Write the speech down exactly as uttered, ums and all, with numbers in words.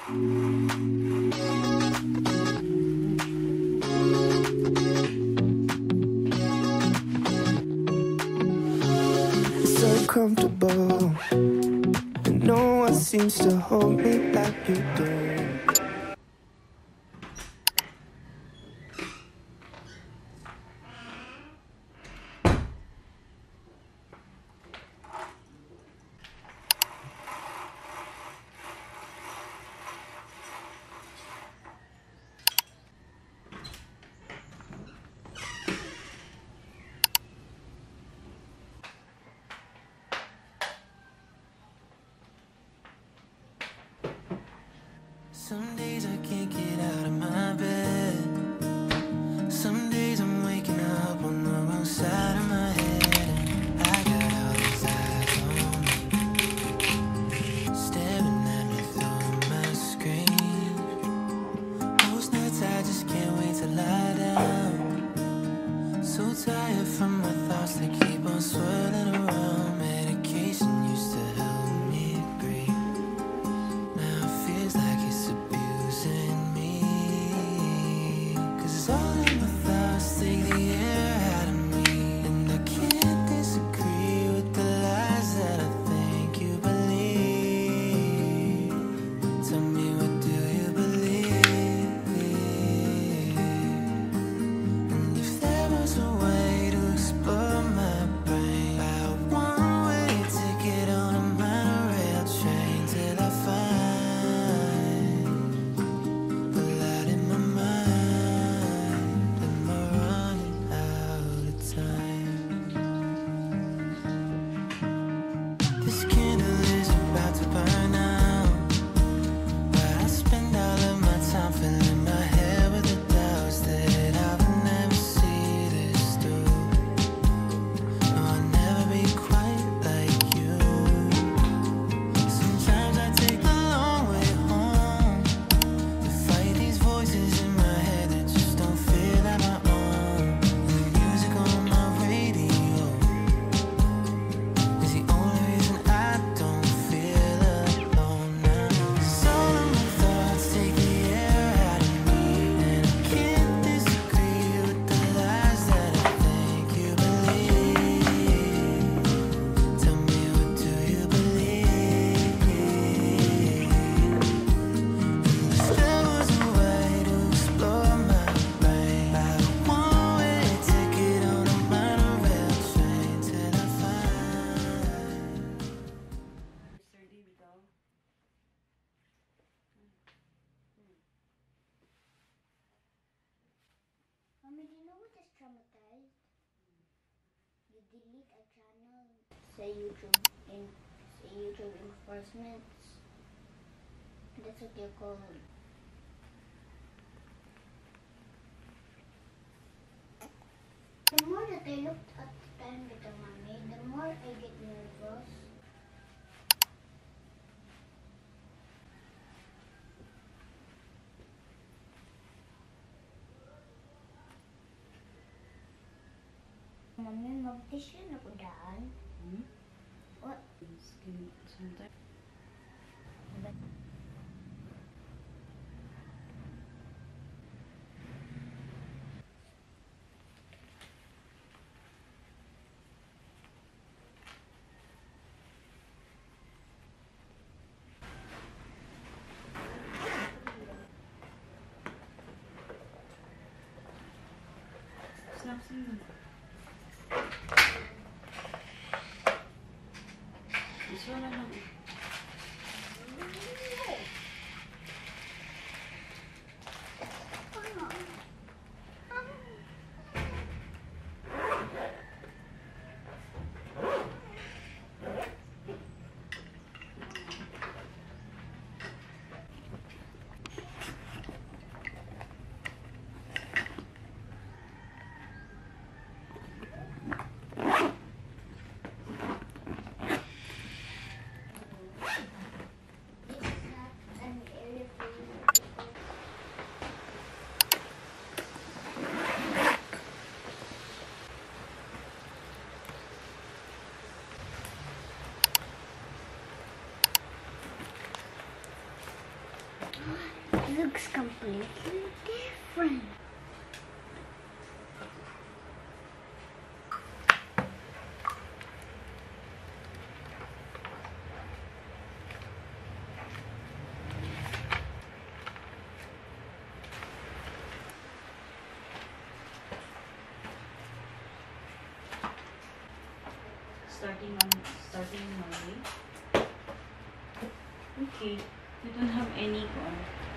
So comfortable, and no one seems to hold me like you do. Some days I can't get out of my bed. Some days I'm waking up on the wrong side of my head. I got all these eyes on me, staring at me through my screen. Most nights I just can't wait to lie down. So tired from my thoughts that keep on swirling around. Medication used to help me breathe. Now it feels like it's abusing me. Cause all of my thoughts take the air out of me. And I can't disagree with the lies that I think you believe. Tell me, what do you believe? And if there was a way to explore my brain, I one way ticket on a monorail train till I find the light in my mind. Am I running out of time? This candle is about to burn out, but I spend all of my time filling my head with the doubts that I would never see this through. No, I'll never be quite like you. Sometimes I take the long way home to fight these voices in my head that just don't feel like my own. And the music on my radio is the only reason I don't feel alone now. 'Cause all of my thoughts take the air out of me. And I can't disagree with the lies that I think you believe. Tell me, what do you believe? If there was a way to explore my brain, I would one way ticket on a monorail train till I find. thirty we go. Mommy, do you know what is traumatized? You delete a channel, say YouTube in say YouTube enforcements. That's what they're called. The more that I looked at the time with the mommy, the more I get nervous. Mami, mag-tissue na ko daan. Hmm? What? Skin sometimes. Snacks in. This one lang. It looks completely different. Starting on starting Monday. Okay. We don't have any one.